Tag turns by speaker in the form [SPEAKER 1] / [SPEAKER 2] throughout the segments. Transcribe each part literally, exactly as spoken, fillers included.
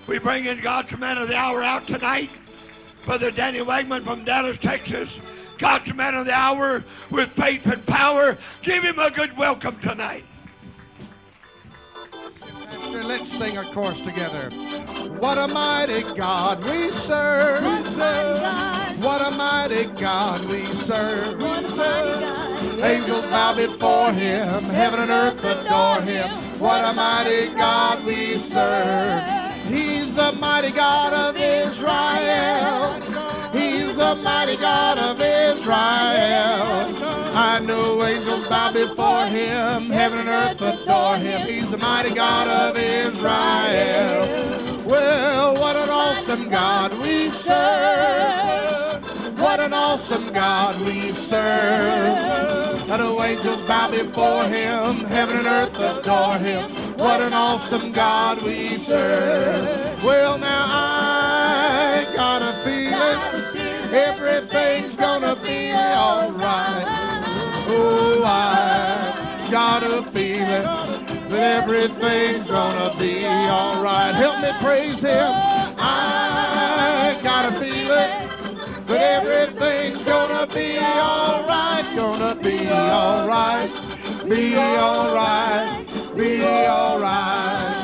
[SPEAKER 1] We bring in God's man of the hour out tonight, Brother Danny Wegman from Dallas, Texas. God's man of the hour with faith and power. Give him a good welcome tonight.
[SPEAKER 2] Pastor, let's sing a chorus together. What a mighty God we serve. We serve. What a mighty God we serve. We serve. Angels bow before him. Heaven and earth adore him. What a mighty God we serve. He's the mighty God of Israel. He's the mighty God of Israel. I know angels bow before him. Heaven and earth adore him. He's the mighty God of Israel. Well, what an awesome God we serve. What an awesome God we serve. I know angels bow before him. Heaven and earth adore him. What an awesome God we serve. Well, now I got a feeling everything's gonna be all right. Oh, I got a feeling that everything's gonna be all right. Help me praise him. I got a feeling that everything's gonna be all right. Gonna be all right. Be all right. Be all right.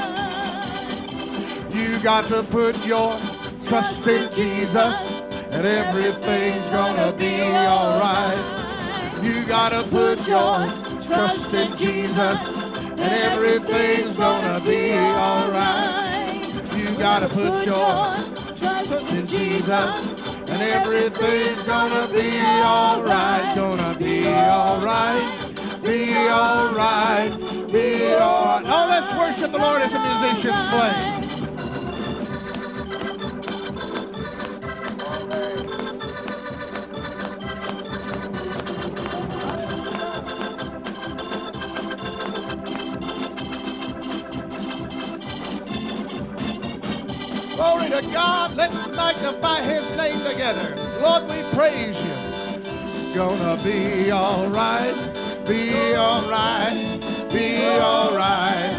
[SPEAKER 2] You got to put your trust in Jesus, and everything's gonna be all right. You gotta put your trust in Jesus, and everything's gonna be all right. You gotta put your trust in Jesus, and everything's gonna be all right. Gonna be all right. Be all right. Be all right. Oh, let's worship the Lord as the musicians play. Glory to God. Let's magnify his name together. Lord, we praise you. Gonna be all right. Be all right. Be all right.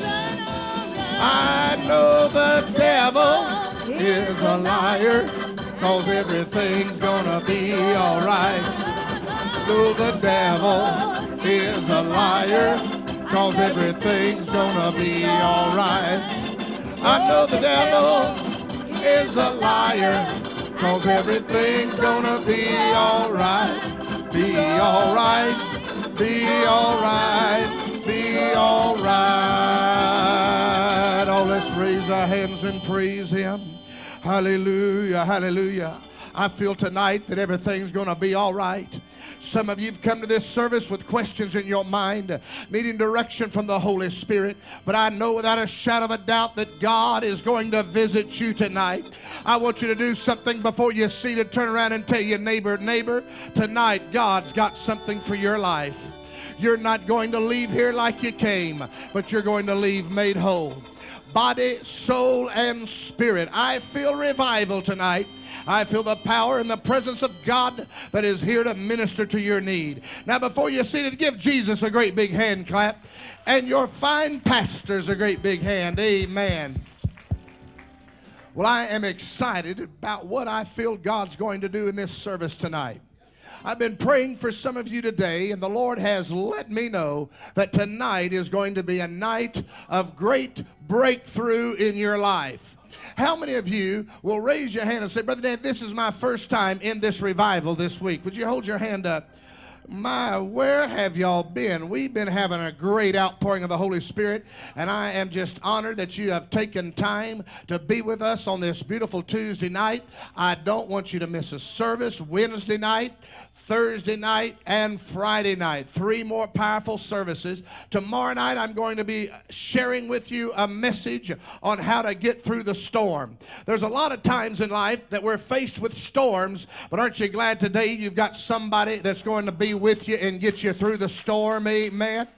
[SPEAKER 2] I know the devil is a liar, 'cause everything's gonna be all right. Know the devil is a liar, 'cause everything's gonna be all right. I know the devil is a liar, 'cause everything's gonna be all right. Be all right. Be all right. Be all right. Oh, let's raise our hands and praise him. Hallelujah. Hallelujah. I feel tonight that everything's going to be all right. Some of you have come to this service with questions in your mind, needing direction from the Holy Spirit. But I know without a shadow of a doubt that God is going to visit you tonight. I want you to do something before you're seated. Turn around and tell your neighbor, neighbor, tonight God's got something for your life. You're not going to leave here like you came, but you're going to leave made whole. Body, soul, and spirit. I feel revival tonight. I feel the power and the presence of God that is here to minister to your need. Now, before you're seated, give Jesus a great big hand clap, and your fine pastors a great big hand. Amen. Well, I am excited about what I feel God's going to do in this service tonight. I've been praying for some of you today, and the Lord has let me know that tonight is going to be a night of great breakthrough in your life. How many of you will raise your hand and say, Brother Dan, this is my first time in this revival this week? Would you hold your hand up? My, where have y'all been? We've been having a great outpouring of the Holy Spirit, and I am just honored that you have taken time to be with us on this beautiful Tuesday night. I don't want you to miss a service Wednesday night, Thursday night, and Friday night. Three more powerful services. Tomorrow night, I'm going to be sharing with you a message on how to get through the storm. There's a lot of times in life that we're faced with storms, but aren't you glad today you've got somebody that's going to be with you and get you through the storm? Amen.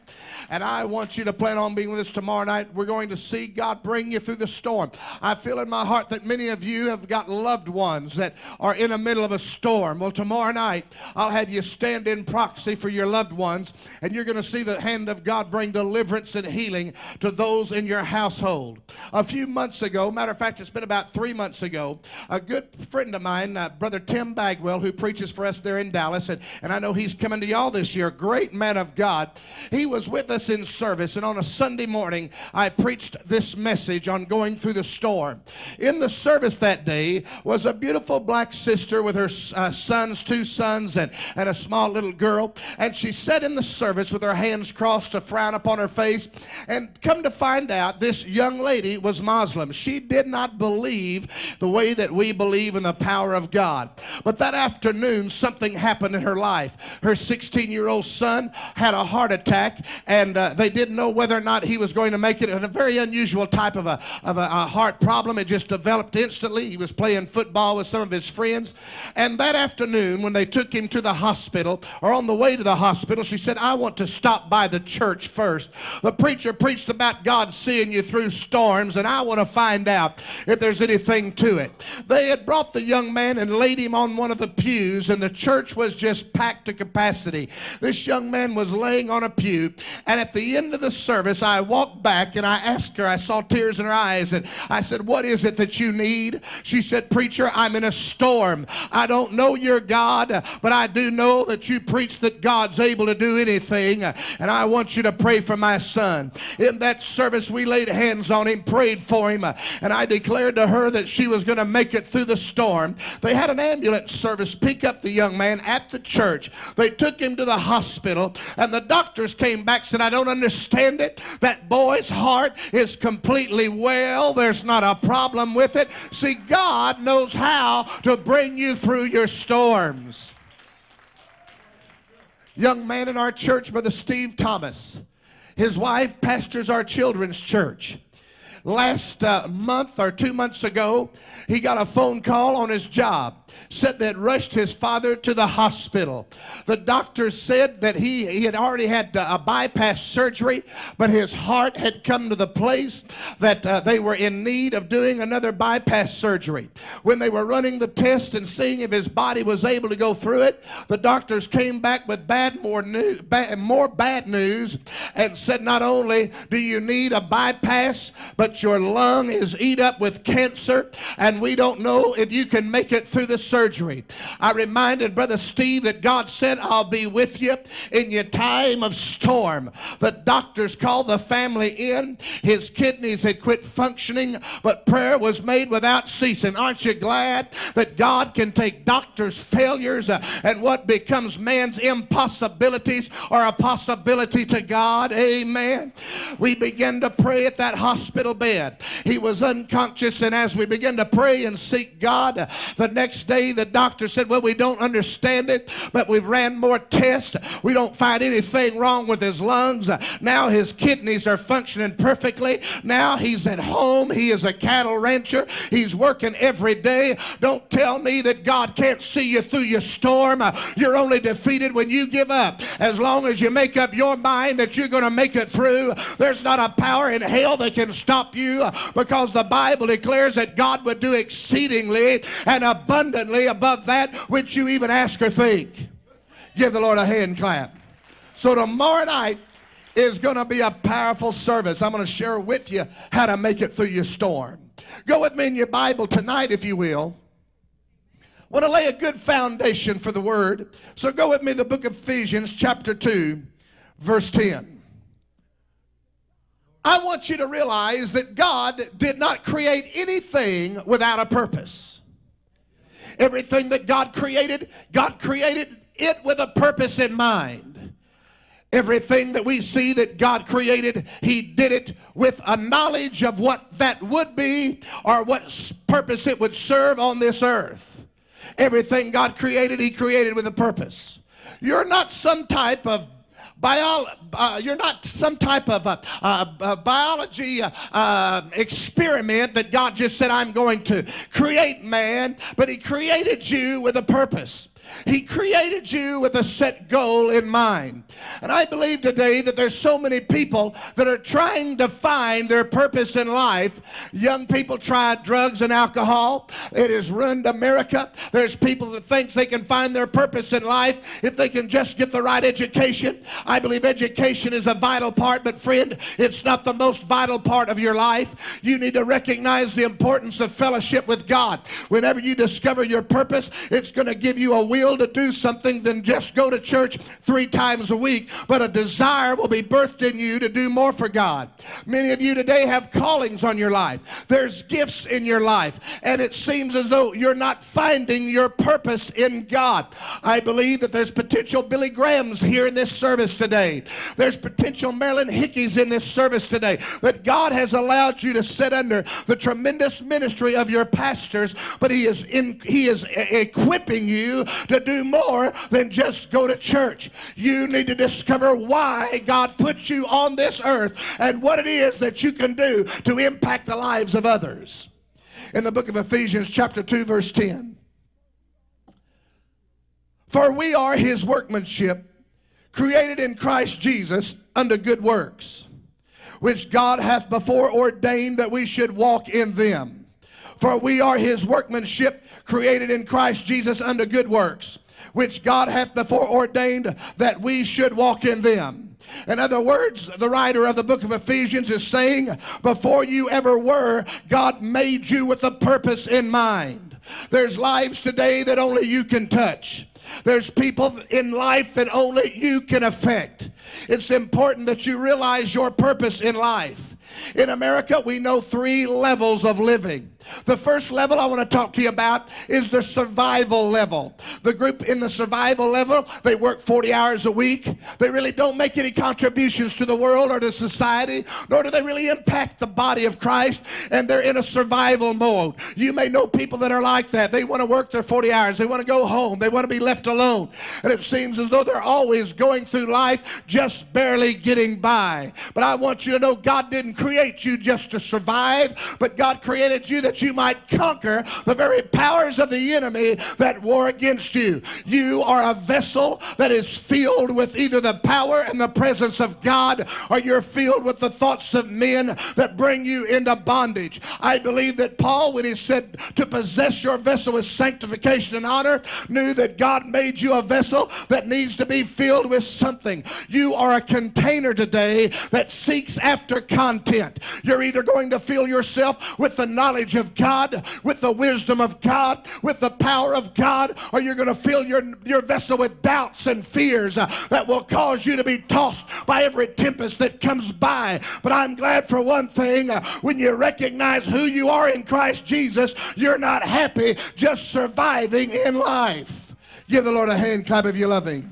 [SPEAKER 2] And I want you to plan on being with us tomorrow night. We're going to see God bring you through the storm. I feel in my heart that many of you have got loved ones that are in the middle of a storm. Well, tomorrow night, I'll have you stand in proxy for your loved ones, and you're going to see the hand of God bring deliverance and healing to those in your household. A few months ago, matter of fact, it's been about three months ago, a good friend of mine, uh, Brother Tim Bagwell, who preaches for us there in Dallas, and, and I know he's coming to y'all this year, great man of God. He was with us in service, and on a Sunday morning, I preached this message on going through the storm. In the service that day was a beautiful black sister with her uh, sons, two sons, and, and a small little girl, and she sat in the service with her hands crossed, a frown upon her face, and come to find out, this young lady was Muslim. She did not believe the way that we believe in the power of God. But that afternoon, something happened in her life. Her sixteen-year-old son had a heart attack, and uh, they didn't know whether or not he was going to make it. And a very unusual type of, a, of a, a heart problem. It just developed instantly. He was playing football with some of his friends. And that afternoon, when they took him to the hospital, or on the way to the hospital, she said, I want to stop by the church first. The preacher preached about God seeing you through storms, and I want to find out if there's anything to it. They had brought the young man and laid him on one of the pews, and the church was just packed to capacity. This young man was laying on a pew, and at the end of the service, I walked back and I asked her, I saw tears in her eyes, and I said, what is it that you need? She said, preacher, I'm in a storm. I don't know your God, but I do know that you preach that God's able to do anything, and I want you to pray for my son. In that service, we laid hands on him, prayed for him, and I declared to her that she was going to make it through the storm. They had an ambulance service pick up the young man at the church. They took him to the hospital, and the doctors came back and said, I don't understand it. That boy's heart is completely well. There's not a problem with it. See, God knows how to bring you through your storms. Young man in our church, Brother Steve Thomas. His wife pastors our children's church. Last uh, month or two months ago, he got a phone call on his job. Said that rushed his father to the hospital. The doctor said that he, he had already had a bypass surgery, but his heart had come to the place that uh, they were in need of doing another bypass surgery. When they were running the test and seeing if his body was able to go through it, the doctors came back with bad more, news, bad, more bad news and said, not only do you need a bypass, but your lung is eat up with cancer, and we don't know if you can make it through the surgery. I reminded Brother Steve that God said, I'll be with you in your time of storm. The doctors called the family in. His kidneys had quit functioning, but prayer was made without ceasing. Aren't you glad that God can take doctors' failures uh, and what becomes man's impossibilities are a possibility to God? Amen. We began to pray at that hospital bed. He was unconscious, and as we began to pray and seek God, uh, the next day the doctor said, well, we don't understand it, but we've ran more tests. We don't find anything wrong with his lungs. Now his kidneys are functioning perfectly. Now he's at home. He is a cattle rancher. He's working every day. Don't tell me that God can't see you through your storm. You're only defeated when you give up. As long as you make up your mind that you're going to make it through, there's not a power in hell that can stop you, because the Bible declares that God would do exceedingly and abundantly above that which you even ask or think. Give the Lord a hand clap. So tomorrow night is going to be a powerful service. I'm going to share with you how to make it through your storm. Go with me in your Bible tonight, if you will. I want to lay a good foundation for the Word. So go with me to the book of Ephesians chapter two, verse ten. I want you to realize that God did not create anything without a purpose. Everything that God created, God created it with a purpose in mind. Everything that we see that God created, He did it with a knowledge of what that would be or what purpose it would serve on this earth. Everything God created, He created with a purpose. You're not some type of Bio, uh, you're not some type of uh, uh, uh, biology uh, uh, experiment that God just said, I'm going to create man, but He created you with a purpose. He created you with a set goal in mind. And I believe today that there's so many people that are trying to find their purpose in life. Young people try drugs and alcohol. It has ruined America. There's people that think they can find their purpose in life if they can just get the right education. I believe education is a vital part, but friend, it's not the most vital part of your life. You need to recognize the importance of fellowship with God. Whenever you discover your purpose, it's going to give you a will to do something than just go to church three times a week, but a desire will be birthed in you to do more for God. Many of you today have callings on your life. There's gifts in your life, and it seems as though you're not finding your purpose in God. I believe that there's potential Billy Grahams here in this service today. There's potential Marilyn Hickeys in this service today, that God has allowed you to sit under the tremendous ministry of your pastors, but he is in, he is equipping you to do more than just go to church. You need to discover why God put you on this earth and what it is that you can do to impact the lives of others. In the book of Ephesians chapter two verse ten, for we are his workmanship, created in Christ Jesus unto good works, which God hath before ordained that we should walk in them. For we are his workmanship, created in Christ Jesus unto good works, which God hath before ordained that we should walk in them. In other words, the writer of the book of Ephesians is saying, before you ever were, God made you with a purpose in mind. There's lives today that only you can touch. There's people in life that only you can affect. It's important that you realize your purpose in life. In America, we know three levels of living. The first level I want to talk to you about is the survival level. The group in the survival level, they work forty hours a week. They really don't make any contributions to the world or to society, nor do they really impact the body of Christ, and they're in a survival mode. You may know people that are like that. They want to work their forty hours. They want to go home. They want to be left alone. And it seems as though they're always going through life just barely getting by. But I want you to know God didn't create you just to survive, but God created you that you might conquer the very powers of the enemy that war against you. You are a vessel that is filled with either the power and the presence of God, or you're filled with the thoughts of men that bring you into bondage. I believe that Paul, when he said to possess your vessel with sanctification and honor, knew that God made you a vessel that needs to be filled with something. You are a container today that seeks after content. You're either going to fill yourself with the knowledge of God, with the wisdom of God, with the power of God, or you're going to fill your, your vessel with doubts and fears uh, that will cause you to be tossed by every tempest that comes by. But I'm glad for one thing, uh, when you recognize who you are in Christ Jesus, you're not happy just surviving in life. Give the Lord a hand clap if you love him.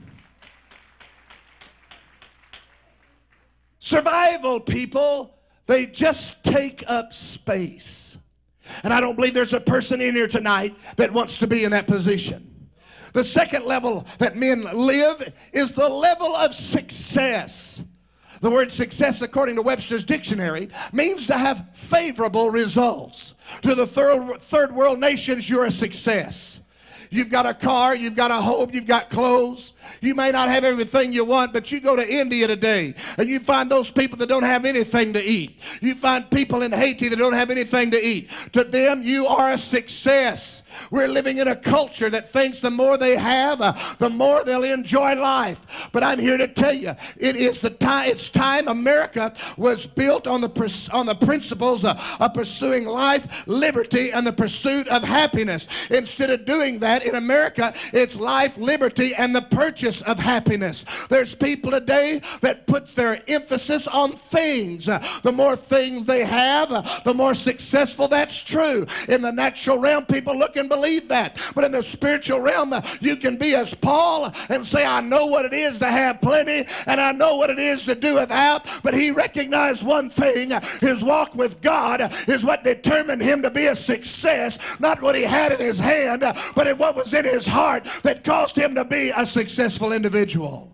[SPEAKER 2] Survival people, they just take up space. And I don't believe there's a person in here tonight that wants to be in that position. The second level that men live is the level of success. The word success, according to Webster's dictionary, means to have favorable results. To the third, third world nations, you're a success. You've got a car, you've got a home, you've got clothes. You may not have everything you want, but you go to India today and you find those people that don't have anything to eat. You find people in Haiti that don't have anything to eat. To them, you are a success. We're living in a culture that thinks the more they have, uh, the more they'll enjoy life. But I'm here to tell you, it is the time. It's time. America was built on the on the principles uh, of pursuing life, liberty, and the pursuit of happiness. Instead of doing that in America, it's life, liberty, and the purchase of happiness. There's people today that put their emphasis on things. Uh, the more things they have, uh, the more successful. That's true. In the natural realm, people look and believe that. But in the spiritual realm, uh, you can be as Paul and say, I know what it is to have plenty, and I know what it is to do without. But he recognized one thing. His walk with God is what determined him to be a success, not what he had in his hand, but what was in his heart that caused him to be a successful individual.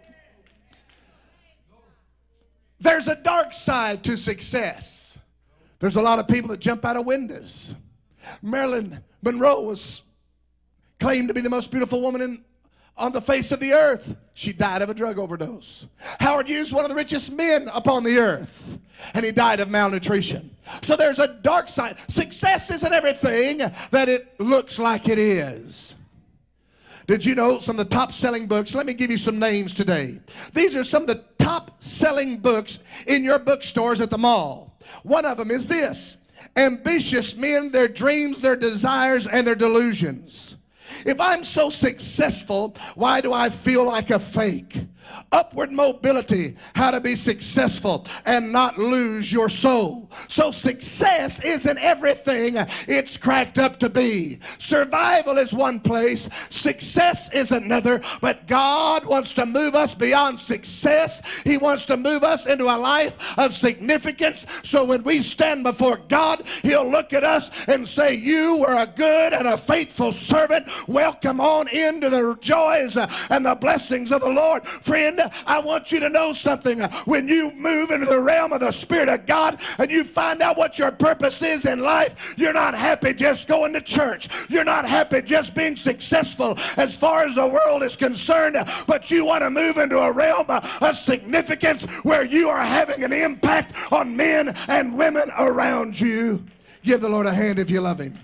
[SPEAKER 2] There's a dark side to success. There's a lot of people that jump out of windows. Marilyn Monroe was claimed to be the most beautiful woman in, on the face of the earth. She died of a drug overdose. Howard Hughes, one of the richest men upon the earth, and he died of malnutrition. So there's a dark side. Success isn't everything that it looks like it is. Did you know some of the top-selling books? Let me give you some names today. These are some of the top-selling books in your bookstores at the mall. One of them is this: Ambitious Men, Their Dreams, Their Desires, and Their Delusions. If I'm so successful, why do I feel like a fake? Upward Mobility, How to Be Successful and Not Lose Your Soul. So success isn't everything it's cracked up to be. Survival is one place, success is another, but God wants to move us beyond success. He wants to move us into a life of significance, so when we stand before God, He'll look at us and say, you were a good and a faithful servant. Welcome on into the joys and the blessings of the Lord. Friend, I want you to know something. When you move into the realm of the Spirit of God and you find out what your purpose is in life, you're not happy just going to church. You're not happy just being successful as far as the world is concerned, but you want to move into a realm of significance where you are having an impact on men and women around you. Give the Lord a hand if you love Him.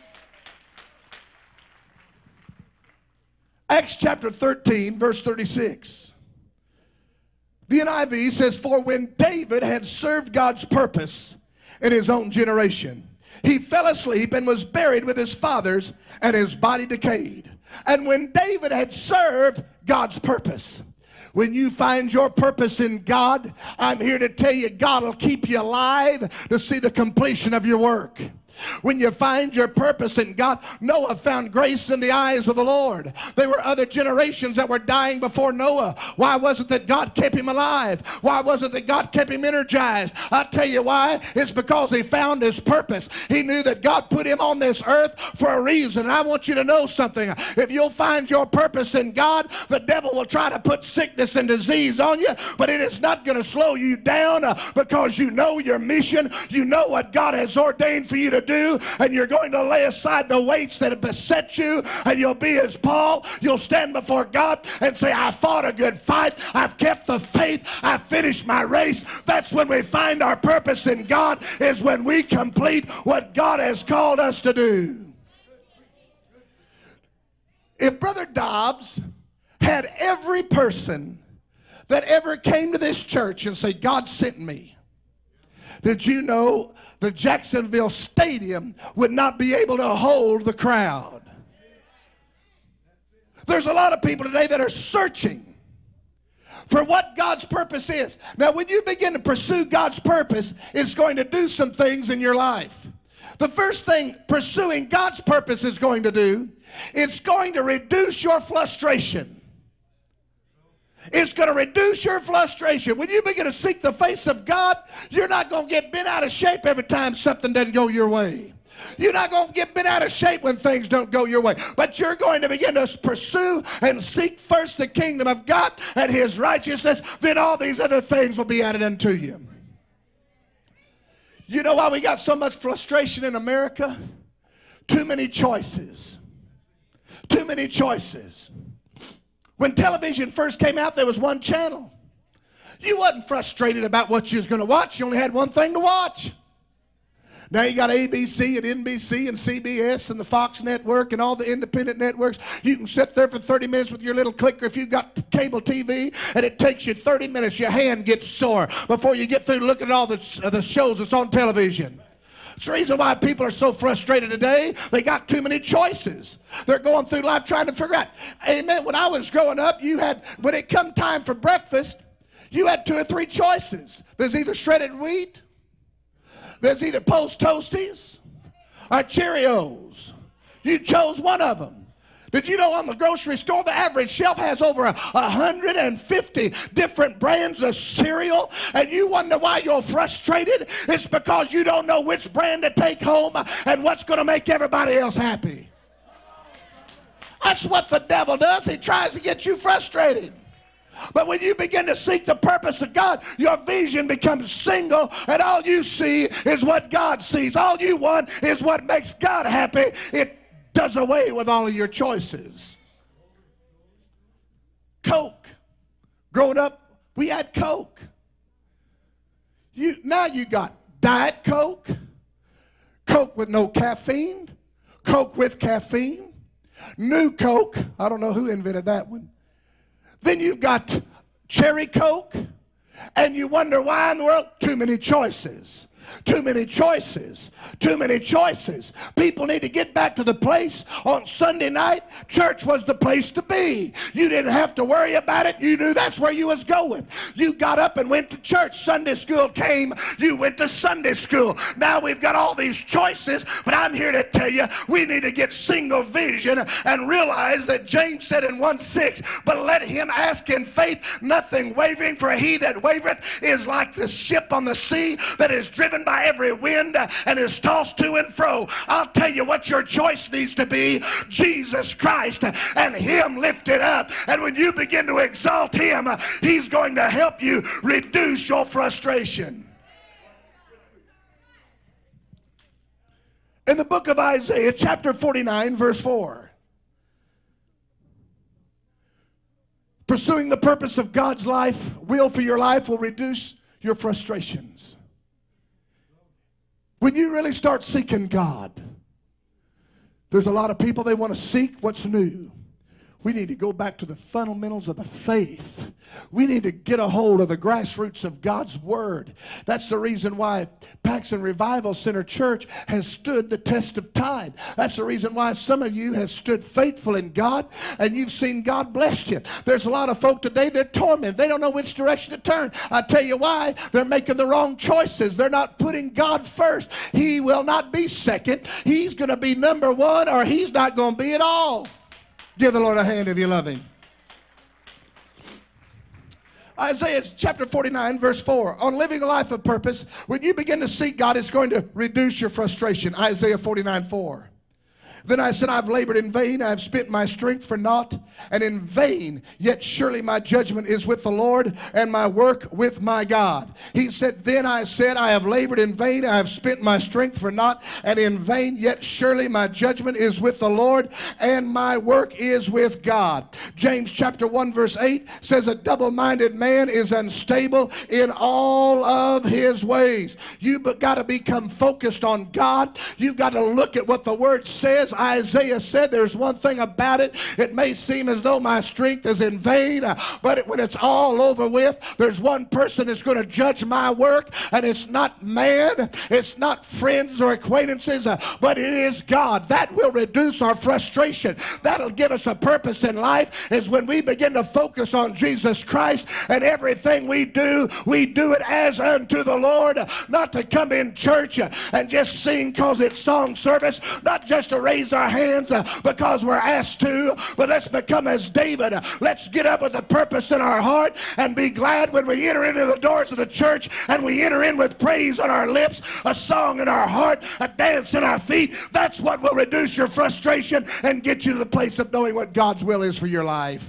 [SPEAKER 2] Acts chapter thirteen, verse thirty-six. The N I V says, for when David had served God's purpose in his own generation, he fell asleep and was buried with his fathers, and his body decayed. And when David had served God's purpose. When you find your purpose in God, I'm here to tell you, God will keep you alive to see the completion of your work. When you find your purpose in God, Noah found grace in the eyes of the Lord. There were other generations that were dying before Noah. Why was it that God kept him alive? Why was it that God kept him energized? I'll tell you why. It's because he found his purpose. He knew that God put him on this earth for a reason. And I want you to know something. If you'll find your purpose in God, the devil will try to put sickness and disease on you, but it is not going to slow you down uh, because you know your mission. You know what God has ordained for you to do, and you're going to lay aside the weights that have beset you, and you'll be as Paul. You'll stand before God and say, I fought a good fight, I've kept the faith, I've finished my race. That's when we find our purpose in God, is when we complete what God has called us to do. If Brother Dobbs had every person that ever came to this church and say, God sent me, did you know the Jacksonville Stadium would not be able to hold the crowd? There's a lot of people today that are searching for what God's purpose is. Now, when you begin to pursue God's purpose, it's going to do some things in your life. The first thing pursuing God's purpose is going to do, it's going to reduce your frustration. It's going to reduce your frustration. When you begin to seek the face of God, you're not going to get bent out of shape every time something doesn't go your way. You're not going to get bent out of shape when things don't go your way. But you're going to begin to pursue and seek first the kingdom of God and His righteousness. Then all these other things will be added unto you. You know why we got so much frustration in America? Too many choices. Too many choices. When television first came out, there was one channel. You wasn't frustrated about what you was going to watch. You only had one thing to watch. Now you got A B C and N B C and C B S and the Fox network and all the independent networks. You can sit there for thirty minutes with your little clicker if you've got cable T V, and it takes you thirty minutes. Your hand gets sore before you get through looking at all the, uh, the shows that's on television. It's the reason why people are so frustrated today. They got too many choices. They're going through life trying to figure out. Amen. When I was growing up, you had, when it come time for breakfast, you had two or three choices. There's either shredded wheat, there's either Post Toasties, or Cheerios. You chose one of them. Did you know on the grocery store, the average shelf has over one hundred fifty different brands of cereal, and you wonder why you're frustrated? It's because you don't know which brand to take home and what's going to make everybody else happy. That's what the devil does. He tries to get you frustrated. But when you begin to seek the purpose of God, your vision becomes single, and all you see is what God sees. All you want is what makes God happy. It does away with all of your choices. Coke. Growing up, we had Coke. You, now you got Diet Coke, Coke with no caffeine, Coke with caffeine, New Coke. I don't know who invented that one. Then you've got Cherry Coke, and you wonder why in the world? Too many choices. Too many choices. Too many choices. People need to get back to the place on Sunday night. Church was the place to be. You didn't have to worry about it. You knew that's where you was going. You got up and went to church. Sunday school came. You went to Sunday school. Now we've got all these choices, but I'm here to tell you we need to get single vision and realize that James said in one six, but let him ask in faith, nothing wavering, for he that wavereth is like the ship on the sea that is driven by every wind and is tossed to and fro. I'll tell you what your choice needs to be: Jesus Christ and him lifted up. And when you begin to exalt him, he's going to help you reduce your frustration. In the book of Isaiah, chapter forty-nine, verse four, pursuing the purpose of God's life, will for your life, will reduce your frustrations. When you really start seeking God, there's a lot of people, they want to seek what's new. We need to go back to the fundamentals of the faith. We need to get a hold of the grassroots of God's Word. That's the reason why Paxon Revival Center Church has stood the test of time. That's the reason why some of you have stood faithful in God and you've seen God bless you. There's a lot of folk today, they're tormented. They don't know which direction to turn. I tell you why. They're making the wrong choices. They're not putting God first. He will not be second. He's going to be number one, or he's not going to be at all. Give the Lord a hand if you love him. Isaiah chapter forty-nine, verse four. On living a life of purpose, when you begin to seek God, it's going to reduce your frustration. Isaiah forty-nine, four. Then I said, I've labored in vain, I have spent my strength for naught, and in vain, yet surely my judgment is with the Lord, and my work with my God. He said, then I said, I have labored in vain, I have spent my strength for naught, and in vain, yet surely my judgment is with the Lord, and my work is with God. James chapter one, verse eight says, a double-minded man is unstable in all of his ways. You've got to become focused on God. You've got to look at what the Word says. Isaiah said, there's one thing about it, it may seem as though my strength is in vain, uh, but it, when it's all over with, there's one person that's going to judge my work, and it's not man, it's not friends or acquaintances, uh, but it is God. That will reduce our frustration. That'll give us a purpose in life, is when we begin to focus on Jesus Christ, and everything we do, we do it as unto the Lord, uh, not to come in church uh, and just sing because it's song service, not just to raise our hands uh, because we're asked to, but let's become as David. Uh, let's get up with a purpose in our heart and be glad when we enter into the doors of the church, and we enter in with praise on our lips, a song in our heart, a dance in our feet. That's what will reduce your frustration and get you to the place of knowing what God's will is for your life.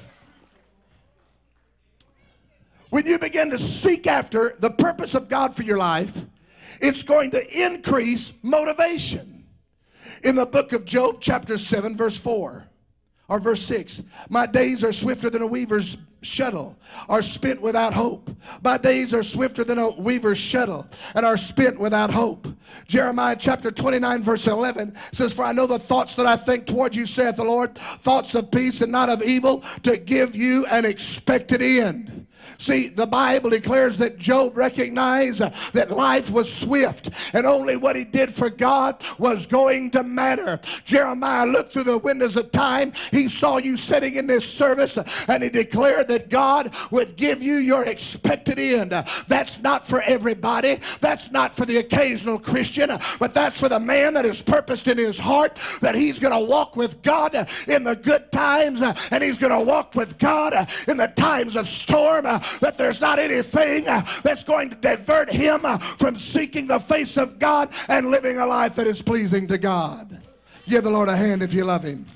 [SPEAKER 2] When you begin to seek after the purpose of God for your life, it's going to increase motivation. In the book of Job, chapter seven, verse four, or verse six, my days are swifter than a weaver's shuttle, are spent without hope. My days are swifter than a weaver's shuttle, and are spent without hope. Jeremiah chapter twenty-nine, verse eleven says, for I know the thoughts that I think toward you, saith the Lord, thoughts of peace and not of evil, to give you an expected end. See, the Bible declares that Job recognized uh, that life was swift, and only what he did for God was going to matter. Jeremiah looked through the windows of time. He saw you sitting in this service, uh, and he declared that God would give you your expected end. Uh, that's not for everybody. That's not for the occasional Christian, uh, but that's for the man that is purposed in his heart that he's going to walk with God uh, in the good times, uh, and he's going to walk with God uh, in the times of storm. Uh, that there's not anything uh, that's going to divert him uh, from seeking the face of God and living a life that is pleasing to God. Give the Lord a hand if you love him.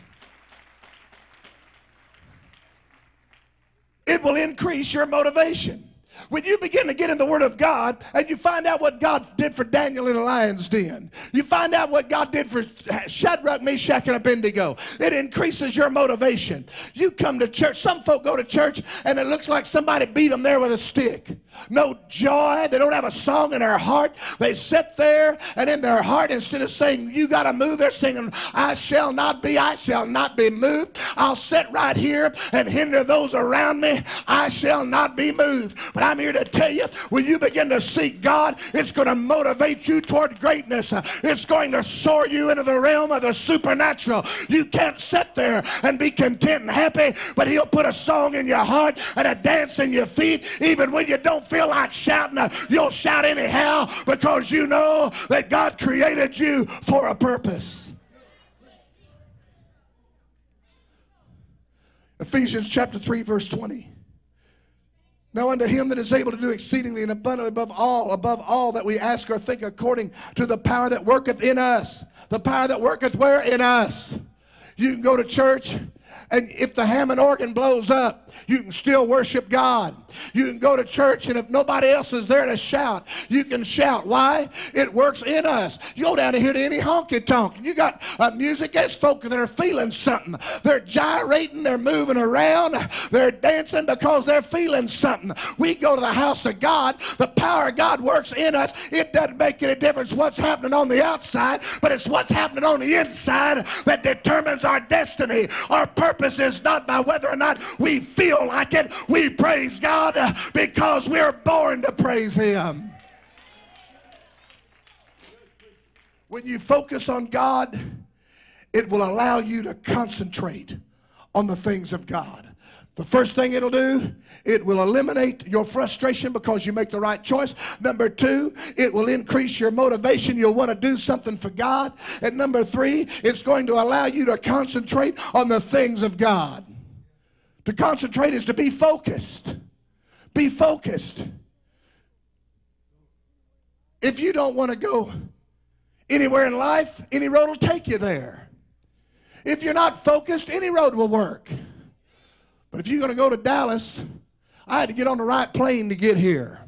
[SPEAKER 2] It will increase your motivation. When you begin to get in the Word of God and you find out what God did for Daniel in the lion's den, you find out what God did for Shadrach, Meshach, and Abednego, it increases your motivation. You come to church. Some folk go to church and it looks like somebody beat them there with a stick. No joy. They don't have a song in their heart. They sit there and in their heart, instead of saying, you got to move, they're singing, I shall not be, I shall not be moved. I'll sit right here and hinder those around me. I shall not be moved. But I'm here to tell you, when you begin to seek God, it's going to motivate you toward greatness. It's going to soar you into the realm of the supernatural. You can't sit there and be content and happy, but He'll put a song in your heart and a dance in your feet. Even when you don't feel like shouting, you'll shout anyhow, because you know that God created you for a purpose. Ephesians chapter three, verse twenty. Now unto Him that is able to do exceedingly and abundantly above all, above all that we ask or think, according to the power that worketh in us. The power that worketh where? In us. You can go to church, and if the Hammond organ blows up, you can still worship God. You can go to church, and if nobody else is there to shout, you can shout. Why? It works in us. You go down here to any honky-tonk, and you got uh, music. There's folk that are feeling something. They're gyrating, they're moving around, they're dancing because they're feeling something. We go to the house of God. The power of God works in us. It doesn't make any difference what's happening on the outside, but it's what's happening on the inside that determines our destiny. Our purpose is not by whether or not we feel like it. We praise God because we're born to praise Him. When you focus on God, it will allow you to concentrate on the things of God. The first thing it'll do, it will eliminate your frustration because you make the right choice. Number two, it will increase your motivation. You'll want to do something for God. And number three, it's going to allow you to concentrate on the things of God. To concentrate is to be focused. Be focused. If you don't want to go anywhere in life, any road will take you there. If you're not focused, any road will work. But if you're going to go to Dallas, I had to get on the right plane to get here.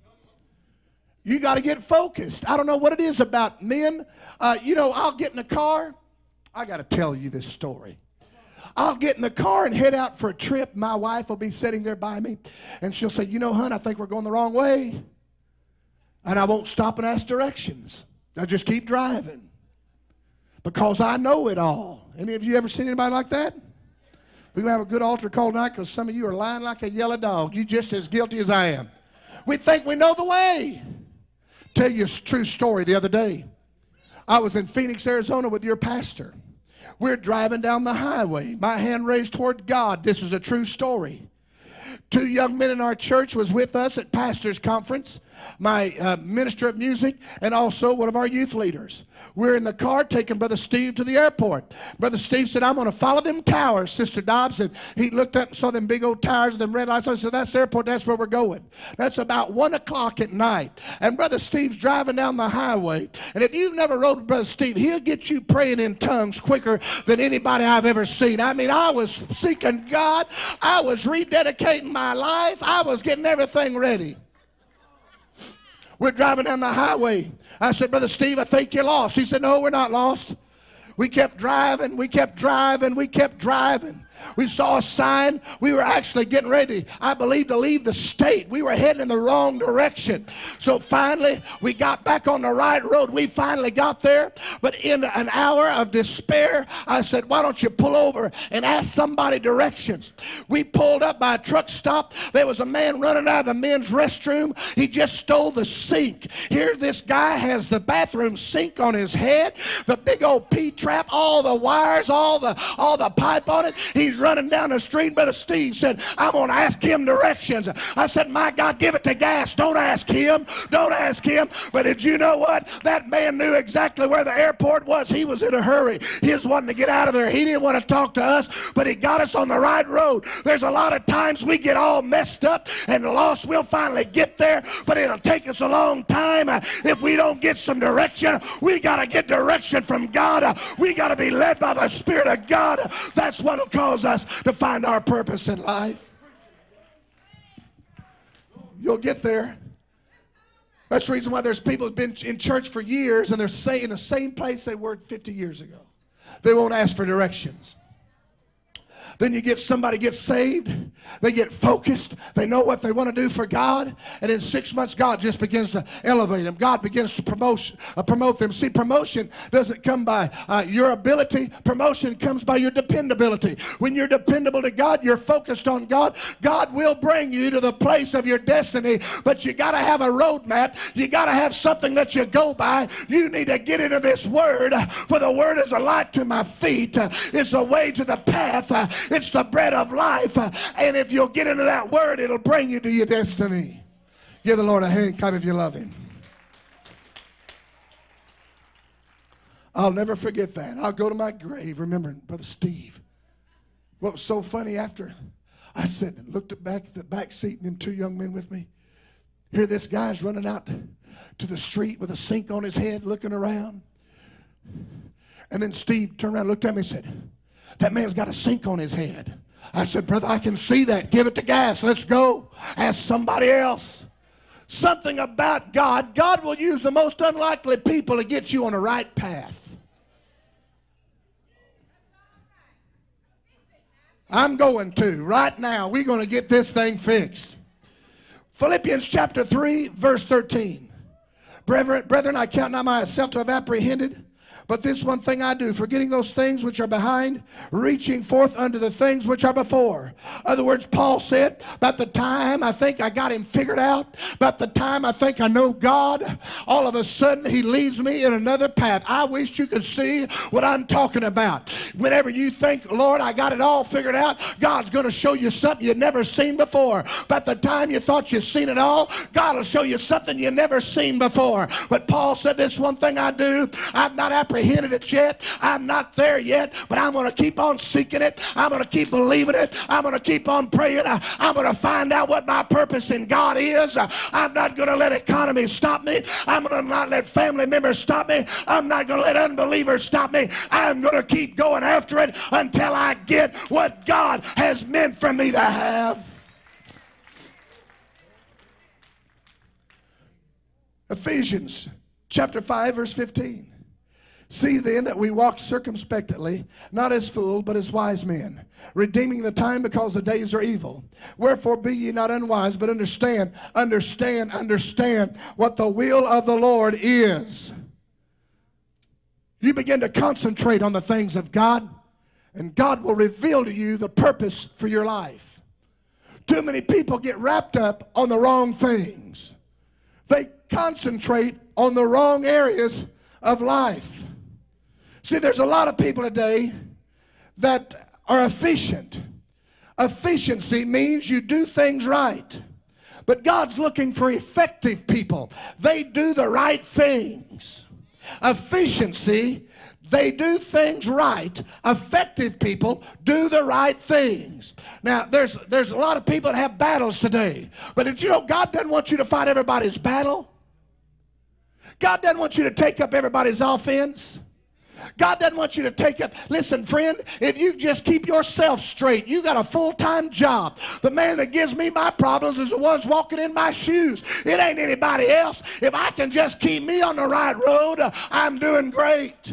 [SPEAKER 2] You got to get focused. I don't know what it is about men. Uh, you know, I'll get in the car. I got to tell you this story. I'll get in the car and head out for a trip. My wife will be sitting there by me, and she'll say, you know, hon, I think we're going the wrong way. And I won't stop and ask directions. I'll just keep driving because I know it all. Any of you ever seen anybody like that? We're going to have a good altar call tonight because some of you are lying like a yellow dog. You're just as guilty as I am. We think we know the way. Tell you a true story. The other day, I was in Phoenix, Arizona with your pastor. We're driving down the highway. My hand raised toward God. This is a true story. Two young men in our church was with us at pastor's conference, my uh, minister of music, and also one of our youth leaders. We're in the car taking Brother Steve to the airport. Brother Steve said, I'm going to follow them towers, Sister Dobbs. And he looked up and saw them big old towers and them red lights. I said, that's the airport. That's where we're going. That's about one o'clock at night. And Brother Steve's driving down the highway. And if you've never rode with Brother Steve, he'll get you praying in tongues quicker than anybody I've ever seen. I mean, I was seeking God. I was rededicating my life. I was getting everything ready. We're driving down the highway. I said, Brother Steve, I think you're lost. He said, no, we're not lost. We kept driving, we kept driving, we kept driving. We saw a sign. We were actually getting ready, I believe, to leave the state. We were heading in the wrong direction. So finally, we got back on the right road. We finally got there. But in an hour of despair, I said, why don't you pull over and ask somebody directions? We pulled up by a truck stop. There was a man running out of the men's restroom. He just stole the sink. Here this guy has the bathroom sink on his head, the big old P-trap, all the wires, all the, all the pipe on it. He's running down the street. Brother Steve said, I'm going to ask him directions. I said, my God, give it to gas. Don't ask him. Don't ask him. But did you know what? That man knew exactly where the airport was. He was in a hurry. He was wanting to get out of there. He didn't want to talk to us, but he got us on the right road. There's a lot of times we get all messed up and lost. We'll finally get there, but it'll take us a long time. If we don't get some direction, we got to get direction from God. We got to be led by the Spirit of God. That's what will cause us to find our purpose in life. You'll get there. That's the reason why there's people who've been in church for years and they're saying in the same place they were fifty years ago. They won't ask for directions. Then you get somebody gets saved, they get focused, they know what they want to do for God, and in six months God just begins to elevate them. God begins to promote, uh, promote them. See, promotion doesn't come by uh, your ability. Promotion comes by your dependability. When you're dependable to God, you're focused on God, God will bring you to the place of your destiny, but you got to have a roadmap. You got to have something that you go by. You need to get into this Word, for the Word is a light to my feet. Uh, it's a way to the path. Uh, It's the bread of life. And if you'll get into that Word, it'll bring you to your destiny. Give the Lord a hand clap if you love Him. I'll never forget that. I'll go to my grave remembering Brother Steve. What was so funny after I said, looked at back at the back seat and them two young men with me. Here this guy's running out to the street with a sink on his head looking around. And then Steve turned around and looked at me and said, that man's got a sink on his head. I said, brother, I can see that. Give it to gas. Let's go. Ask somebody else. Something about God. God will use the most unlikely people to get you on the right path. I'm going to. Right now, we're going to get this thing fixed. Philippians chapter three, verse thirteen. Brethren, brethren, I count not myself to have apprehended, but this one thing I do, forgetting those things which are behind, reaching forth unto the things which are before. In other words, Paul said, about the time I think I got Him figured out, about the time I think I know God, all of a sudden He leads me in another path. I wish you could see what I'm talking about. Whenever you think, Lord, I got it all figured out, God's going to show you something you've never seen before. About the time you thought you'd seen it all, God will show you something you've never seen before. But Paul said, this one thing I do, I've not apprehended it yet. I'm not there yet, but I'm going to keep on seeking it. I'm going to keep believing it. I'm going to keep on praying. I'm going to find out what my purpose in God is. I'm not going to let economy stop me. I'm going to not let family members stop me. I'm not going to let unbelievers stop me. I'm going to keep going after it until I get what God has meant for me to have. Ephesians chapter five, verse fifteen. See then that we walk circumspectly, not as fools, but as wise men, redeeming the time because the days are evil. Wherefore be ye not unwise, but understand, understand, understand what the will of the Lord is. You begin to concentrate on the things of God, and God will reveal to you the purpose for your life. Too many people get wrapped up on the wrong things. They concentrate on the wrong areas of life. See, there's a lot of people today that are efficient. Efficiency means you do things right. But God's looking for effective people. They do the right things. Efficiency, they do things right. Effective people do the right things. Now, there's, there's a lot of people that have battles today. But did you know God doesn't want you to fight everybody's battle? God doesn't want you to take up everybody's offense. God doesn't want you to take up. Listen, friend, if you just keep yourself straight, you got a full-time job. The man that gives me my problems is the one's walking in my shoes. It ain't anybody else. If I can just keep me on the right road, uh, I'm doing great.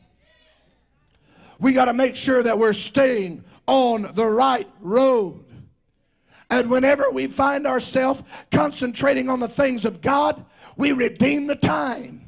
[SPEAKER 2] We got to make sure that we're staying on the right road. And whenever we find ourselves concentrating on the things of God, we redeem the time.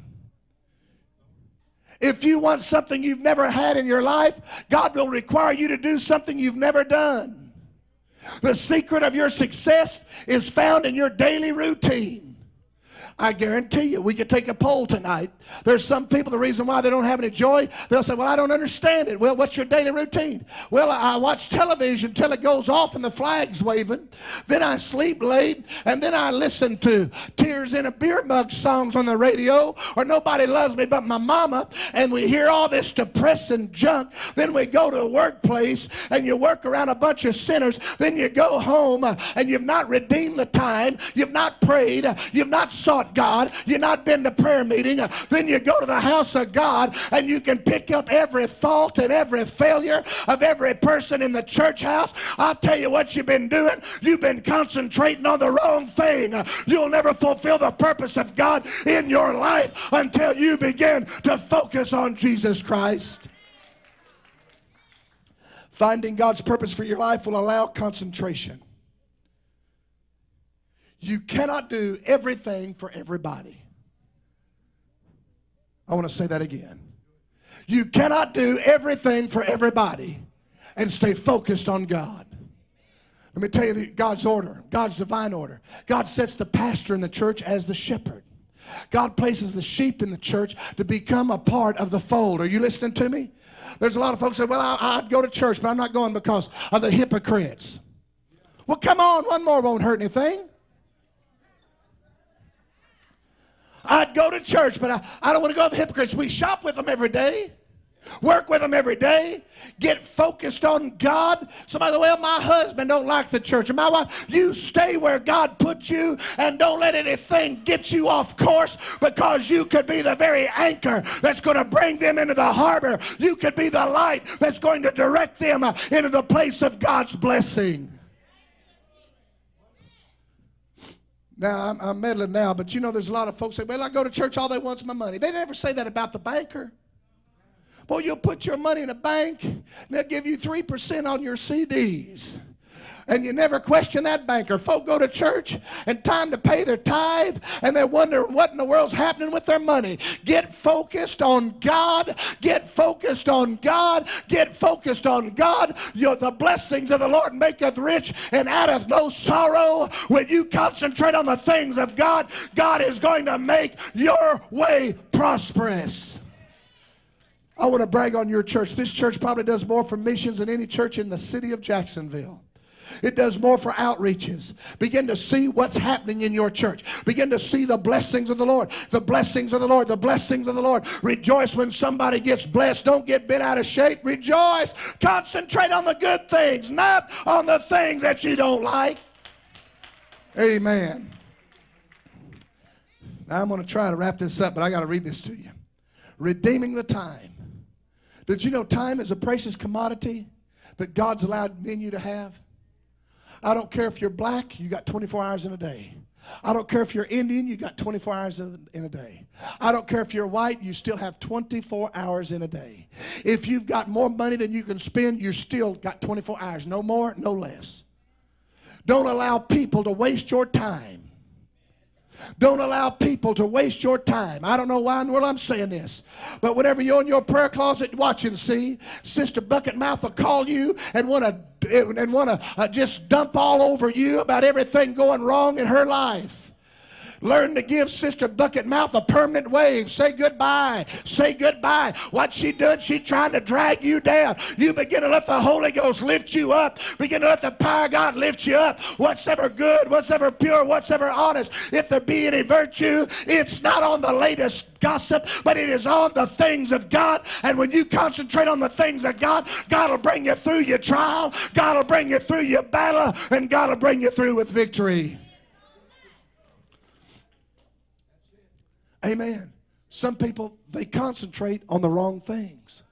[SPEAKER 2] If you want something you've never had in your life, God will require you to do something you've never done. The secret of your success is found in your daily routine. I guarantee you, we could take a poll tonight. There's some people, the reason why they don't have any joy, they'll say, well, I don't understand it. Well, what's your daily routine? Well, I watch television till it goes off and the flag's waving. Then I sleep late, and then I listen to Tears in a Beer Mug songs on the radio, or Nobody Loves Me But My Mama, and we hear all this depressing junk. Then we go to the workplace, and you work around a bunch of sinners. Then you go home, and you've not redeemed the time. You've not prayed. You've not sought about God, you've not been to prayer meeting, uh, then you go to the house of God and you can pick up every fault and every failure of every person in the church house. I'll tell you what you've been doing. You've been concentrating on the wrong thing. Uh, you'll never fulfill the purpose of God in your life until you begin to focus on Jesus Christ. Finding God's purpose for your life will allow concentration. You cannot do everything for everybody. I want to say that again. You cannot do everything for everybody and stay focused on God. Let me tell you the, God's order, God's divine order. God sets the pastor in the church as the shepherd. God places the sheep in the church to become a part of the fold. Are you listening to me? There's a lot of folks that say, well, I, I'd go to church, but I'm not going because of the hypocrites. Well, come on, one more won't hurt anything. I'd go to church, but I, I don't want to go to the hypocrites. We shop with them every day. Work with them every day. Get focused on God. Somebody, well, my husband don't like the church. Or my wife, you stay where God put you and don't let anything get you off course, because you could be the very anchor that's going to bring them into the harbor. You could be the light that's going to direct them uh, into the place of God's blessing. Now, I'm, I'm meddling now, but you know there's a lot of folks say, well, I go to church, all they want's my money. They never say that about the banker. Boy, you'll put your money in a bank, and they'll give you three percent on your C Ds. And you never question that banker. Folk go to church and time to pay their tithe, and they wonder what in the world's happening with their money. Get focused on God. Get focused on God. Get focused on God. You're the blessings of the Lord maketh rich and addeth no sorrow. When you concentrate on the things of God, God is going to make your way prosperous. I want to brag on your church. This church probably does more for missions than any church in the city of Jacksonville. It does more for outreaches. Begin to see what's happening in your church. Begin to see the blessings of the Lord. The blessings of the Lord. The blessings of the Lord. Rejoice when somebody gets blessed. Don't get bent out of shape. Rejoice. Concentrate on the good things, not on the things that you don't like. Amen. Now I'm going to try to wrap this up, but I got to read this to you. Redeeming the time. Did you know time is a precious commodity that God's allowed me and you to have? I don't care if you're black, you got twenty-four hours in a day. I don't care if you're Indian, you got twenty-four hours in a day. I don't care if you're white, you still have twenty-four hours in a day. If you've got more money than you can spend, you still got twenty-four hours. No more, no less. Don't allow people to waste your time. Don't allow people to waste your time. I don't know why in the world I'm saying this, but whenever you're in your prayer closet watching, see, Sister Bucket Mouth will call you and want to and want to uh, just dump all over you about everything going wrong in her life. Learn to give Sister Bucket Mouth a permanent wave. Say goodbye. Say goodbye. What she doing? She trying to drag you down. You begin to let the Holy Ghost lift you up. Begin to let the power of God lift you up. What's ever good, what's ever pure, what's ever honest, if there be any virtue, it's not on the latest gossip, but it is on the things of God. And when you concentrate on the things of God, God will bring you through your trial. God will bring you through your battle, and God will bring you through with victory. Amen. Some people, they concentrate on the wrong things.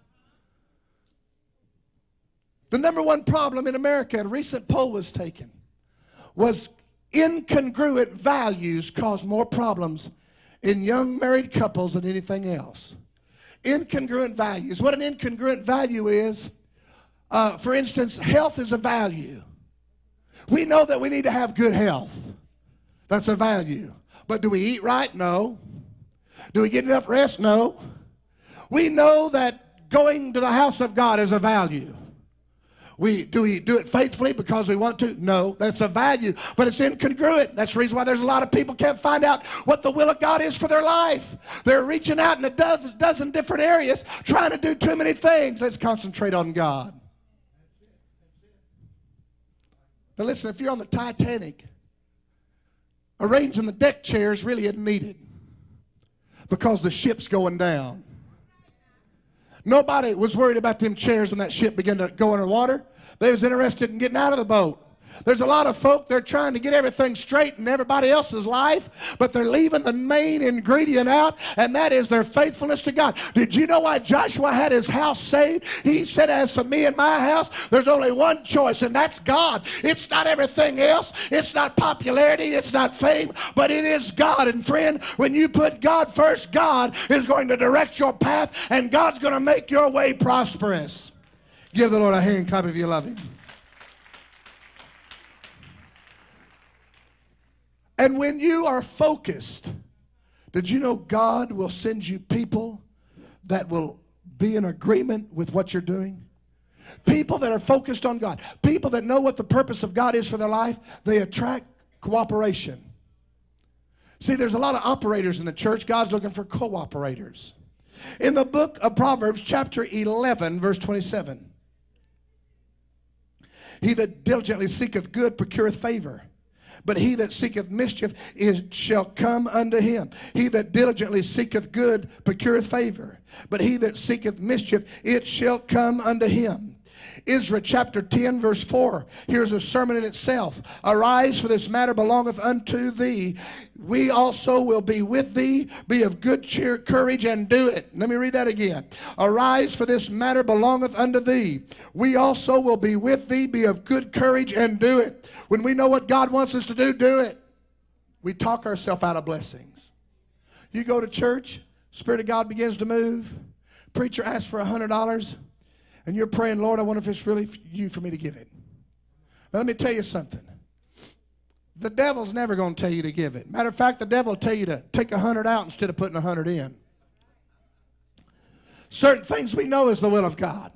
[SPEAKER 2] The number one problem in America, a recent poll was taken, was incongruent values cause more problems in young married couples than anything else. Incongruent values. What an incongruent value is, uh, for instance, health is a value. We know that we need to have good health. That's a value. But do we eat right? No. Do we get enough rest? No. We know that going to the house of God is a value. We, do we do it faithfully because we want to? No. That's a value, but it's incongruent. That's the reason why there's a lot of people can't find out what the will of God is for their life. They're reaching out in a dozen, dozen different areas, trying to do too many things. Let's concentrate on God. Now listen, if you're on the Titanic, arranging the deck chairs really isn't needed, because the ship's going down. Nobody was worried about them chairs when that ship began to go underwater. They was interested in getting out of the boat. There's a lot of folk, they're trying to get everything straight in everybody else's life, but they're leaving the main ingredient out, and that is their faithfulness to God. Did you know why Joshua had his house saved? He said, as for me and my house, there's only one choice, and that's God. It's not everything else. It's not popularity. It's not fame, but it is God. And friend, when you put God first, God is going to direct your path, and God's going to make your way prosperous. Give the Lord a hand clap if you love Him. And when you are focused, did you know God will send you people that will be in agreement with what you're doing? People that are focused on God. People that know what the purpose of God is for their life. They attract cooperation. See, there's a lot of operators in the church. God's looking for cooperators. In the book of Proverbs, chapter eleven, verse twenty-seven. He that diligently seeketh good procureth favor, but he that seeketh mischief is, shall come unto him. He that diligently seeketh good procureth favor, but he that seeketh mischief, it shall come unto him. Ezra chapter ten verse four. Here's a sermon in itself. Arise, for this matter belongeth unto thee. We also will be with thee. Be of good cheer, courage, and do it. Let me read that again. Arise, for this matter belongeth unto thee. We also will be with thee. Be of good courage, and do it. When we know what God wants us to do, do it. We talk ourselves out of blessings. You go to church, Spirit of God begins to move. Preacher asks for a hundred dollars. And you're praying, Lord, I wonder if it's really you for me to give it. Now, let me tell you something. The devil's never going to tell you to give it. Matter of fact, the devil will tell you to take a hundred out instead of putting a hundred in. Certain things we know is the will of God.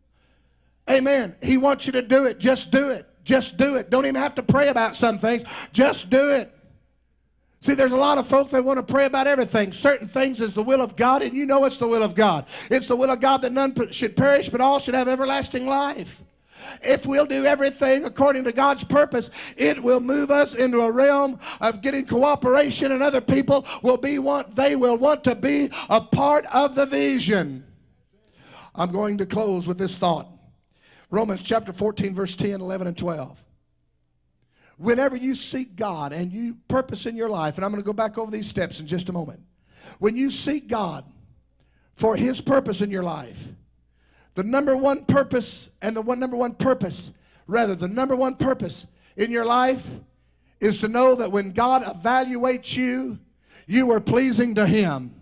[SPEAKER 2] Amen. He wants you to do it. Just do it. Just do it. Don't even have to pray about some things. Just do it. See, there's a lot of folk that want to pray about everything. Certain things is the will of God, and you know it's the will of God. It's the will of God that none should perish, but all should have everlasting life. If we'll do everything according to God's purpose, it will move us into a realm of getting cooperation, and other people will be want, they will want to be a part of the vision. I'm going to close with this thought. Romans chapter fourteen, verse ten, eleven, and twelve. Whenever you seek God and you purpose in your life, and I'm going to go back over these steps in just a moment. When you seek God for His purpose in your life, the number one purpose and the one number one purpose, rather the number one purpose in your life is to know that when God evaluates you, you are pleasing to Him.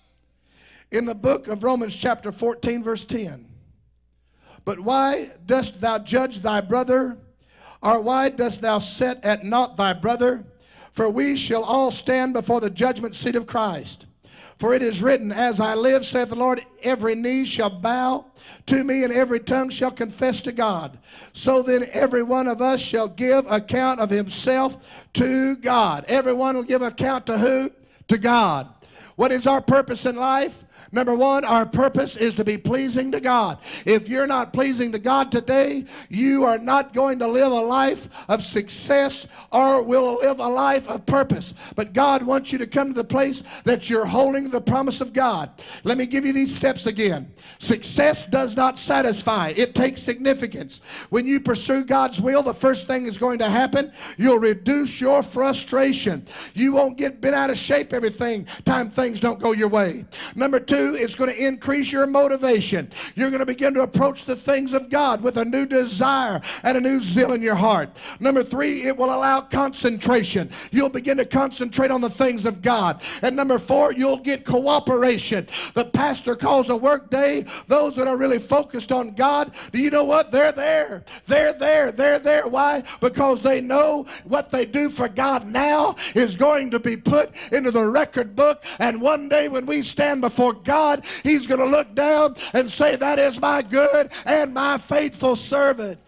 [SPEAKER 2] In the book of Romans chapter fourteen, verse ten. But why dost thou judge thy brother? Or why dost thou set at naught thy brother? For we shall all stand before the judgment seat of Christ. For it is written, as I live, saith the Lord, every knee shall bow to me, and every tongue shall confess to God. So then every one of us shall give account of himself to God. Everyone will give account to who? To God. What is our purpose in life? Number one, our purpose is to be pleasing to God. If you're not pleasing to God today, you are not going to live a life of success or will live a life of purpose. But God wants you to come to the place that you're holding the promise of God. Let me give you these steps again. Success does not satisfy. It takes significance. When you pursue God's will, the first thing is going to happen, you'll reduce your frustration. You won't get bent out of shape every time things don't go your way. Number two, it's going to increase your motivation. You're going to begin to approach the things of God with a new desire and a new zeal in your heart. Number three, it will allow concentration. You'll begin to concentrate on the things of God. And number four, you'll get cooperation. The pastor calls a work day those that are really focused on God. Do you know what? They're there. They're there. They're there. Why? Because they know what they do for God now is going to be put into the record book. And one day when we stand before God, He's going to look down and say, that is my good and my faithful servant.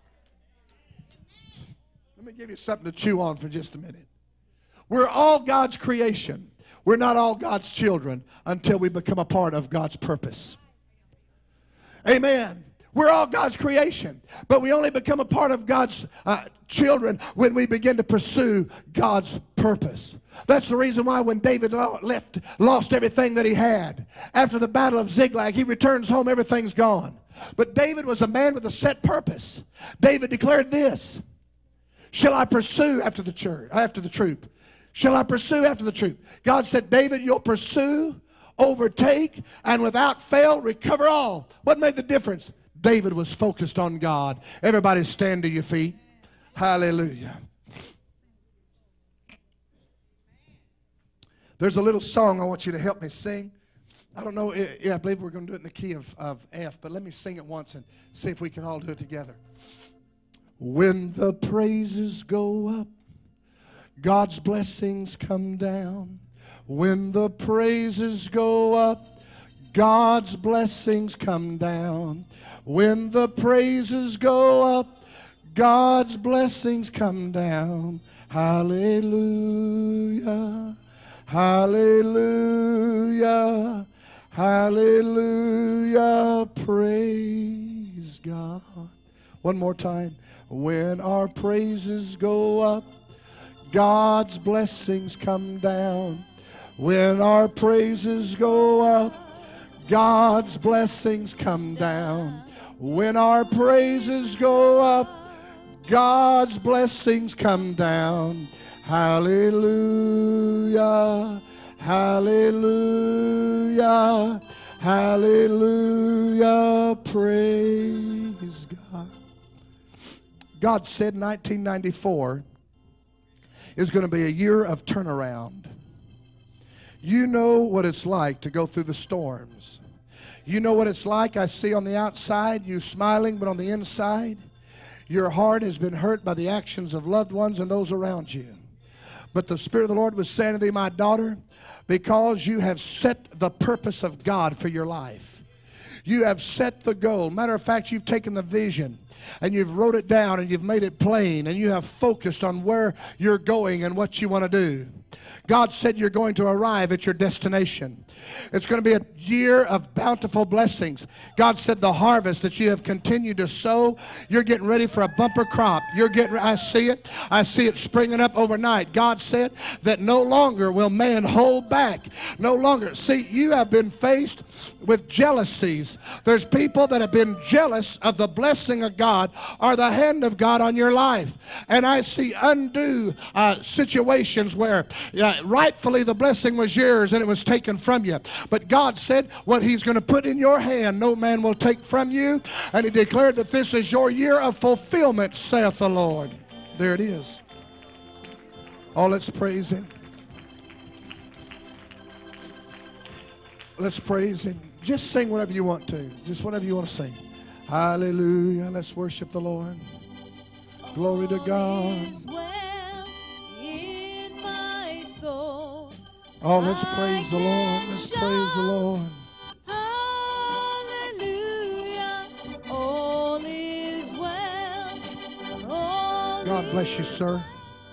[SPEAKER 2] Let me give you something to chew on for just a minute. We're all God's creation. We're not all God's children until we become a part of God's purpose. Amen. We're all God's creation, but we only become a part of God's uh, children when we begin to pursue God's purpose. That's the reason why when David left, lost everything that he had, after the battle of Ziklag, he returns home, everything's gone. But David was a man with a set purpose. David declared this. Shall I pursue after the church, after the troop? Shall I pursue after the troop? God said, David, you'll pursue, overtake, and without fail recover all. What made the difference? David was focused on God. Everybody stand to your feet. Hallelujah. There's a little song I want you to help me sing. I don't know, yeah, I believe we're going to do it in the key of, of F, but let me sing it once and see if we can all do it together. When the praises go up, God's blessings come down. When the praises go up, God's blessings come down. When the praises go up, God's blessings come down. Hallelujah, hallelujah, hallelujah, praise God. One more time. When our praises go up, God's blessings come down. When our praises go up, God's blessings come down. When our praises go up, God's blessings come down. Hallelujah, hallelujah, hallelujah, praise God. God said nineteen ninety-four is going to be a year of turnaround. You know what it's like to go through the storms. You know what it's like. I see on the outside you smiling, but on the inside your heart has been hurt by the actions of loved ones and those around you. But the Spirit of the Lord was saying to thee, my daughter, because you have set the purpose of God for your life. You have set the goal. Matter of fact, you've taken the vision and you've wrote it down and you've made it plain and you have focused on where you're going and what you want to do. God said you're going to arrive at your destination. It's going to be a year of bountiful blessings. God said the harvest that you have continued to sow, you're getting ready for a bumper crop. You're getting, I see it. I see it springing up overnight. God said that no longer will man hold back. No longer. See, you have been faced with jealousies. There's people that have been jealous of the blessing of God or the hand of God on your life. And I see undue uh, situations where uh, rightfully the blessing was yours and it was taken from you. But God said what He's going to put in your hand, no man will take from you. And He declared that this is your year of fulfillment, saith the Lord. There it is. Oh, let's praise Him. Let's praise Him. Just sing whatever you want to. Just whatever you want to sing. Hallelujah. Let's worship the Lord. Glory to God. Oh, let's praise the Lord. Let's praise the Lord.
[SPEAKER 3] Hallelujah. All is well. All
[SPEAKER 2] God bless you, sir.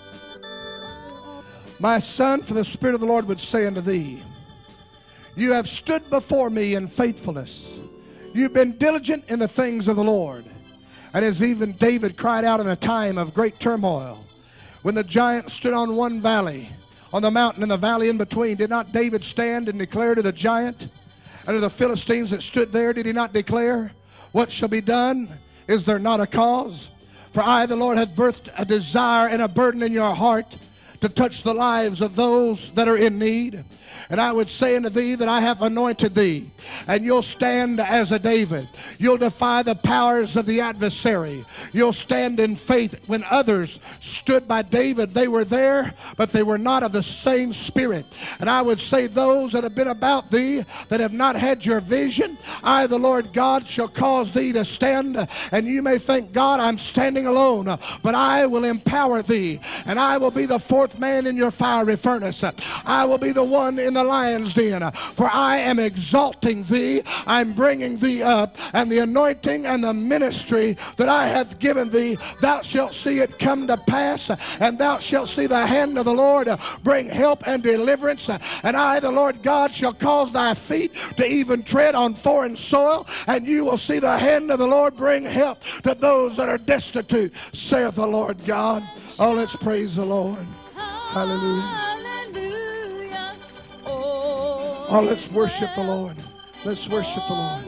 [SPEAKER 2] My son, for the Spirit of the Lord would say unto thee, you have stood before me in faithfulness. You've been diligent in the things of the Lord. And as even David cried out in a time of great turmoil, when the giant stood on one valley, on the mountain and the valley in between, did not David stand and declare to the giant and to the Philistines that stood there, did he not declare, what shall be done? Is there not a cause? For I, the Lord, have birthed a desire and a burden in your heart to touch the lives of those that are in need. And I would say unto thee that I have anointed thee, and you'll stand as a David. You'll defy the powers of the adversary. You'll stand in faith. When others stood by David, they were there, but they were not of the same spirit. And I would say those that have been about thee, that have not had your vision, I, the Lord God, shall cause thee to stand. And you may think, God, I'm standing alone, but I will empower thee, and I will be the fourth man in your fiery furnace. I will be the one in the lion's den, for I am exalting thee. I'm bringing thee up, and the anointing and the ministry that I have given thee, thou shalt see it come to pass, and thou shalt see the hand of the Lord bring help and deliverance. And I, the Lord God, shall cause thy feet to even tread on foreign soil, and you will see the hand of the Lord bring help to those that are destitute, saith the Lord God. Oh, let's praise the Lord. Hallelujah.
[SPEAKER 3] Hallelujah.
[SPEAKER 2] Oh, let's worship the Lord. Let's worship the Lord.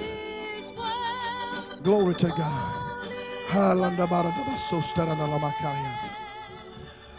[SPEAKER 2] Glory to God.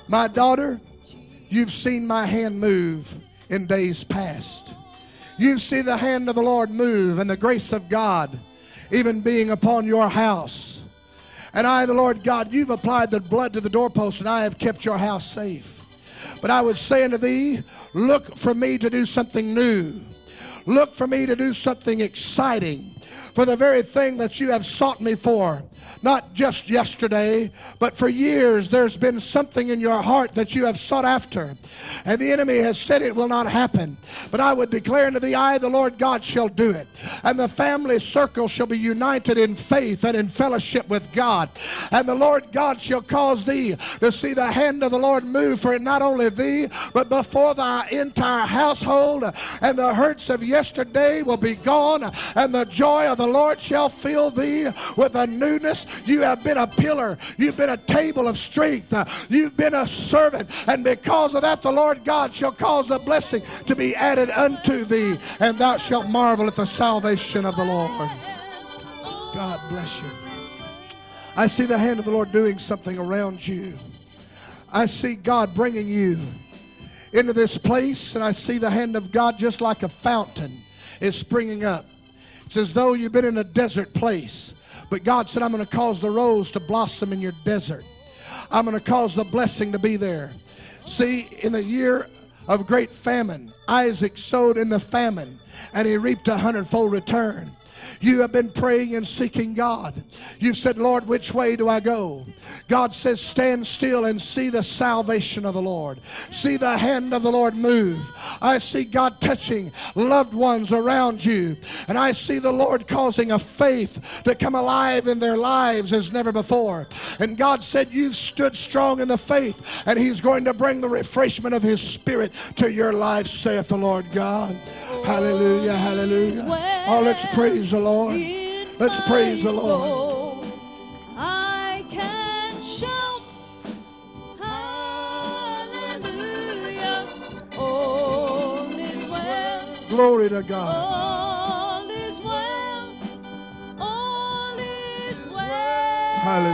[SPEAKER 2] My daughter, you've seen my hand move in days past. You've seen the hand of the Lord move and the grace of God even being upon your house. And I, the Lord God, you've applied the blood to the doorpost, and I have kept your house safe. But I would say unto thee, look for me to do something new. Look for me to do something exciting. For the very thing that you have sought me for, not just yesterday, but for years, there's been something in your heart that you have sought after. And the enemy has said it will not happen. But I would declare unto thee, I, the Lord God, shall do it. And the family circle shall be united in faith and in fellowship with God. And the Lord God shall cause thee to see the hand of the Lord move for not only thee, but before thy entire household. And the hurts of yesterday will be gone, and the joy of the Lord shall fill thee with a newness. You have been a pillar. You've been a table of strength. Uh, you've been a servant. And because of that, the Lord God shall cause the blessing to be added unto thee. And thou shalt marvel at the salvation of the Lord. God bless you. I see the hand of the Lord doing something around you. I see God bringing you into this place. And I see the hand of God just like a fountain is springing up. It's as though you've been in a desert place. But God said, I'm going to cause the rose to blossom in your desert. I'm going to cause the blessing to be there. See, in the year of great famine, Isaac sowed in the famine, and he reaped a hundredfold return. You have been praying and seeking God. You've said, Lord, which way do I go? God says, stand still and see the salvation of the Lord. See the hand of the Lord move. I see God touching loved ones around you. And I see the Lord causing a faith to come alive in their lives as never before. And God said, you've stood strong in the faith, and He's going to bring the refreshment of His Spirit to your life, saith the Lord God. Hallelujah, hallelujah. Oh, let's praise the Lord. Let's praise the Lord.
[SPEAKER 3] I can shout hallelujah. All is well.
[SPEAKER 2] Glory to God.
[SPEAKER 3] All is well. All is well.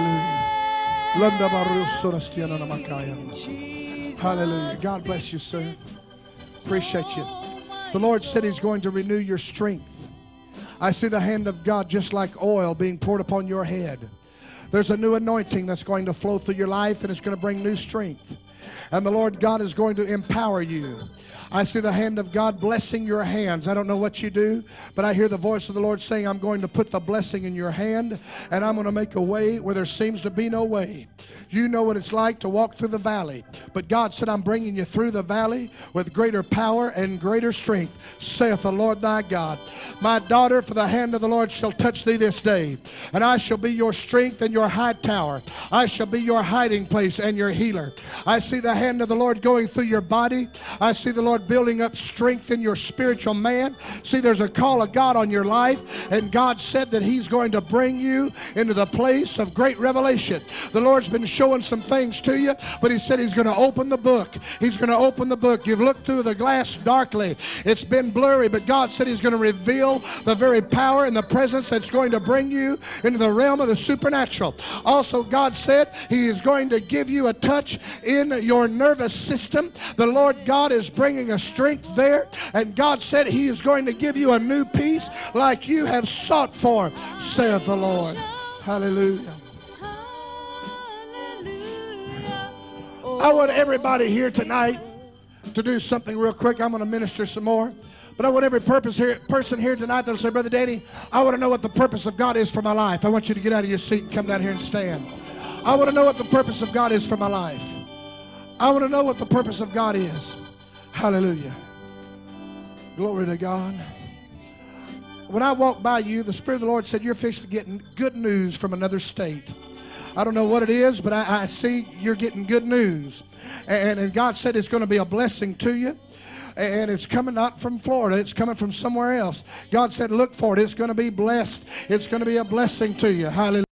[SPEAKER 2] Hallelujah. Hallelujah. God bless you, sir. Appreciate you. The Lord said He's going to renew your strength. I see the hand of God just like oil being poured upon your head. There's a new anointing that's going to flow through your life, and it's going to bring new strength. And the Lord God is going to empower you. I see the hand of God blessing your hands. I don't know what you do, but I hear the voice of the Lord saying, I'm going to put the blessing in your hand, and I'm going to make a way where there seems to be no way. You know what it's like to walk through the valley. But God said, I'm bringing you through the valley with greater power and greater strength, saith the Lord thy God. My daughter, for the hand of the Lord shall touch thee this day, and I shall be your strength and your high tower. I shall be your hiding place and your healer. I see the hand of the Lord going through your body. I see the Lord building up strength in your spiritual man. See, there's a call of God on your life, and God said that He's going to bring you into the place of great revelation. The Lord's been showing some things to you, but He said He's going to open the book. He's going to open the book. You've looked through the glass darkly. It's been blurry, but God said He's going to reveal the very power and the presence that's going to bring you into the realm of the supernatural. Also, God said He is going to give you a touch in your nervous system. The Lord God is bringing a strength there, and God said He is going to give you a new peace like you have sought for, saith the Lord. Hallelujah. I want everybody here tonight to do something real quick. I'm going to minister some more. But I want every purpose here, person here tonight that'll say, Brother Danny, I want to know what the purpose of God is for my life. I want you to get out of your seat and come down here and stand. I want to know what the purpose of God is for my life. I want to know what the purpose of God is. Hallelujah. Glory to God. When I walked by you, the Spirit of the Lord said, you're fixing to get good news from another state. I don't know what it is, but I, I see you're getting good news. And, and God said it's going to be a blessing to you. And it's coming not from Florida. It's coming from somewhere else. God said, look for it. It's going to be blessed. It's going to be a blessing to you. Hallelujah.